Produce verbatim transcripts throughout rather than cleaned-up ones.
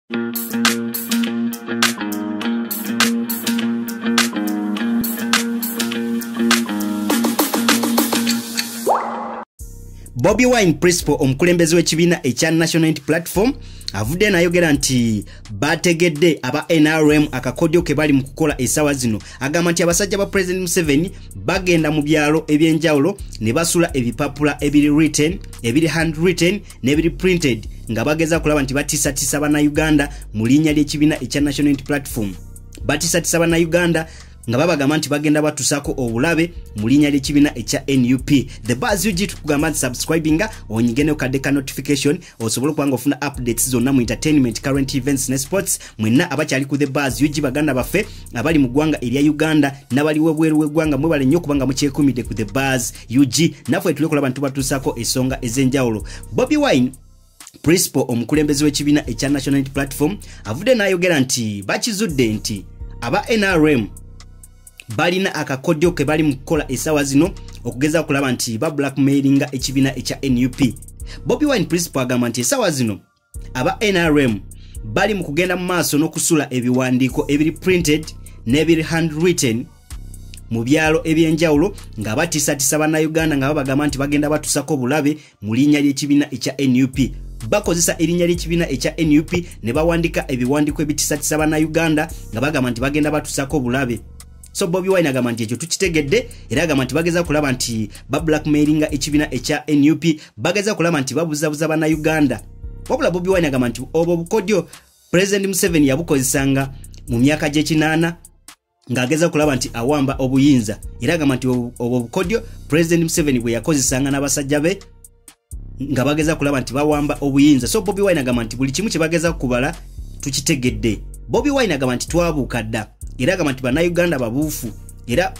Bobi Wine principal omukulembeze w'ekibiina ekya National Unity Platform avudde n'ayogera nti bategedde aba N R M akakodyo ke bali mu kukola essaawa zino. Agamba nti abasajja ba President Museveni bagenda mu byalo ebyenjawulo ne basula ebipapula ebiri written, ebiri handwritten n'ebiri printed nga bageza kulaba nti batiisatiisa bannayuganda mu linnya ly'ekibiina ekya National Unity Platform. Batiisatiisa bannayuganda nga babagamba nti bagenda batusaako obulabe mu linnya ly'ekibiina ekya N U P. The buzz U G tukugamba nti subscribinga onyigene okadde ka notification osobola kubanga ofuna updates zonna mu entertainment, current events ne sports. Mwenna abakyali ku The Buzz U G baganda baffe abali mu ggwanga erya Uganda n'abali webweru w'eggwanga mwebale nnyo kubanga mukyekumidde ku The Buzz U G. Naffe tuli kulaba nti batusaako ensonga ez'enjawulo. Bobi Wine principal omukulembeze w'ekibiina ekya National Unity Platform avudde n'ayogera nti bakizudde nti aba N R M balina akakodyo ke bali mu kukola essaawa zino okugeza okulaba nti ba blackmailinga ekibiina ekya N U P. Bobi Wine principal agamba nti essaawa zino aba N R M bali mu kugenda mu maaso n'okusula ebiwandiiko ebiri printed n'ebiri handwritten mu byalo ebyenjawulo nga batiisatiisa bannayuganda nga babagamba nti bagenda batusako bulabe mu linnya ly'ekibiina ekya N U P. Bakozesa erinnya ly'ekibiina ekya N U P ne bawandika ebiwandiiko ebitiisatiisa bannayuganda nga bagamba nti bagenda batusako bulabe. So Bobi Wine agamba nti ekyo tukitegedde era agamba nti bageza kulaba nti ba blackmailinga ekibiina ekya N U P, bageza kulaba nti babuzabuza bannayuganda. Wabula Bobi Wine agamba nti obwo bukodyo President Museveni yabukozesanga mu myaka gy'ekinaana ng'ageza kulaba nti awamba obuyinza, era agamba nti obwo bukodyo President Museveni bwe yakozesanga n'abasajja be nga bageza kulaba nti bawamba obuyinza. So Bobi Wine agamba nti buli kimu kye bageza kubala tukitegedde. Bobi Wine agamba nti twabuuka dda era agamba nti bannayuganda babuufu, era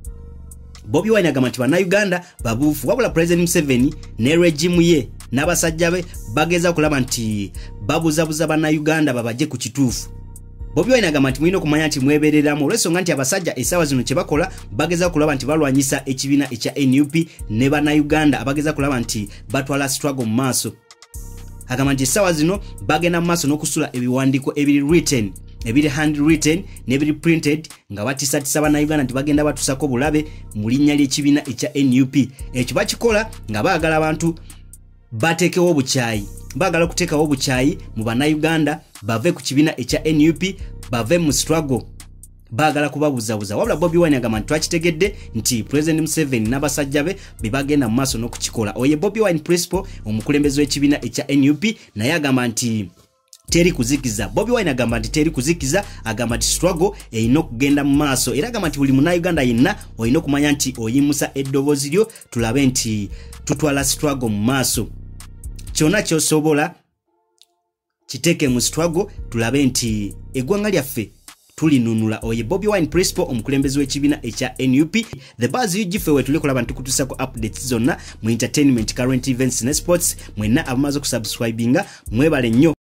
Bobi Wine agamba nti bannayuganda babuufu. Wabula President Museveni ne regime ye n'abasajja be bageza kulaba nti babuzabuza bannayuganda babajje ku kituufu. Bobi Wine agamba nti mulina okumanya nti mwebereramu olw'ensonga nti abasajja essaawa zino kye bakola bageza kulaba nti balwanyisa ekibiina ekya N U P ne bannayuganda abageza kulaba nti batwala struggle mu maaso. Agamba nti essaawa zino bagenda mu maaso n'okusula ebiwandiiko ebiri written, ebiri handwritten n'ebiri printed nga batiisatiisa bannayuganda nti bagenda batusako bulabe mu linnya ly'ekibiina ekya N U P. Ekyo bakikola nga baagala abantu bateekewo obukyayi, baagala okuteekawo obukyayi mu bannayuganda bave ku kibiina ekya N U P, bave mu struggle, baagala kubabuzabuza. Wabula Bobi Wine agamba nti twakitegedde nti President Museveni n'abasajja be be bagenda mu maaso n'okukikola. Oye Bobi Wine principal omukulembeze w'ekibiina ekya N U P naye agamba nti teri kuzikiza. Bobi Wine agamba nti teri kuzikiza, agamba nti struggle erina okugenda mu maaso, era agamba nti buli munnayuganda yenna olina okumanya nti oyimusa eddoboozi lyo tulabe nti tutwala struggle mu maaso. Kyonna ky'osobola kiteeke mu struggle tulabe nti eggwanga lyaffe tulinunula. Oye Bobi Wine principal omukulembeze w'ekibiina ekya N U P. The Buzz U G ffe we tuli kulaba nti kutusako updates zonna mu entertainment, current events ne sports. Mwenna abamaze okusubscribinga mwebale nnyo.